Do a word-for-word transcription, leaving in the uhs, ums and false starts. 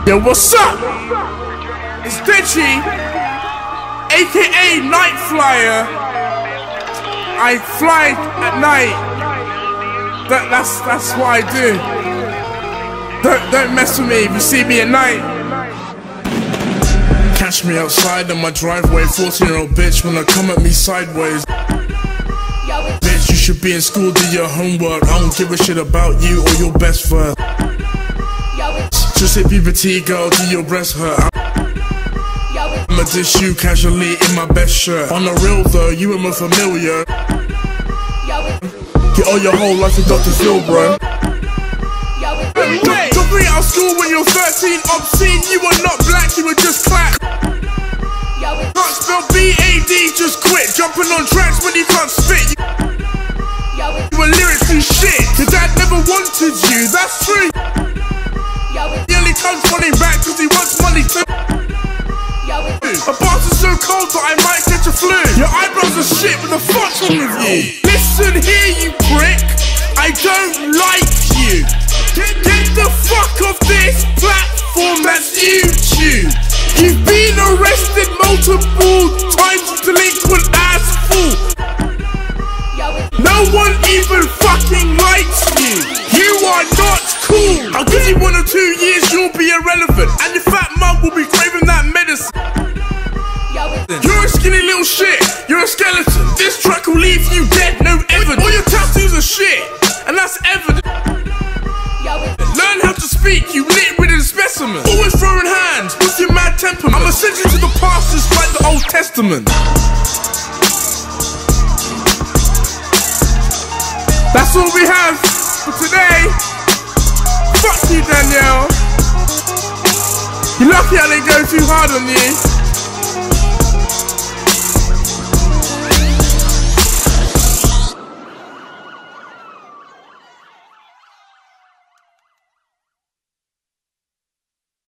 Yo, what's up? It's Deji, aka Night Flyer. I fly at night. That, that's that's what I do. Don't don't mess with me if you see me at night. Catch me outside in my driveway, fourteen year old bitch when I come at me sideways. Bitch, you should be in school, do your homework. I don't give a shit about you or your best friend. Just hit puberty, girl, do your breast hurt. I'ma dish you casually in my best shirt. On the real though, you ain't more familiar. Get all your whole life with Doctor Phil, bro. Don't bring out of school when you're thirteen, obscene. You were not black, you were just clap. Can't spell B A D, just quit. Jumping on tracks when you can't spit. You were lyrics and shit. Your dad never wanted you, that's true. He only comes running back cause he wants money too. My bars are so cold that I might catch a flu. Your eyebrows are shit, what the fuck's wrong with you? Listen here, you prick, I don't like you. Get, get the fuck off this platform, that's YouTube. You've been arrested multiple times, delinquent ass fool. No one even fucking likes you. You are not cool. I'll give you one or two years, you'll be irrelevant. And your fat mum will be craving that medicine. You're a skinny little shit, you're a skeleton. This track will leave you dead, no evidence. All your tattoos are shit, and that's evident. Learn how to speak, you lit-witted specimen. Always throwing hands, with your mad temperament. I'ma send you to the past just like the Old Testament. That's all we have for today. Fuck you, Danielle. You're lucky I didn't go too hard on you.